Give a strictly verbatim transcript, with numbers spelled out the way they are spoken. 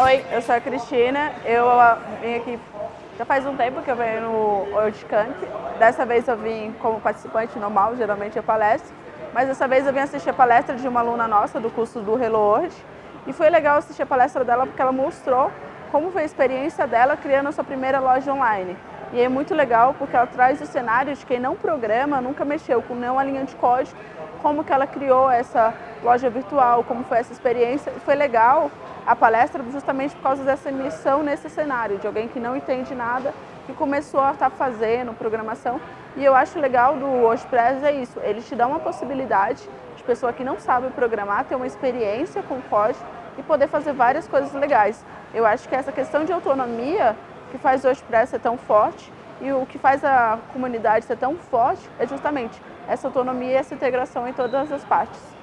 Oi, eu sou a Cristina, eu ah, vim aqui já faz um tempo que eu venho no WorldCamp. Dessa vez eu vim como participante normal, geralmente eu palestro, mas dessa vez eu vim assistir a palestra de uma aluna nossa do curso do Hello World e foi legal assistir a palestra dela porque ela mostrou como foi a experiência dela criando a sua primeira loja online. E é muito legal porque ela traz o cenário de quem não programa, nunca mexeu com nenhuma linha de código, como que ela criou essa loja virtual, como foi essa experiência. E foi legal a palestra justamente por causa dessa imersão nesse cenário, de alguém que não entende nada, que começou a estar fazendo programação. E eu acho legal do WordPress é isso, ele te dá uma possibilidade de pessoa que não sabe programar, ter uma experiência com código e poder fazer várias coisas legais. Eu acho que essa questão de autonomia que faz o WordPress ser tão forte e o que faz a comunidade ser tão forte é justamente essa autonomia e essa integração em todas as partes.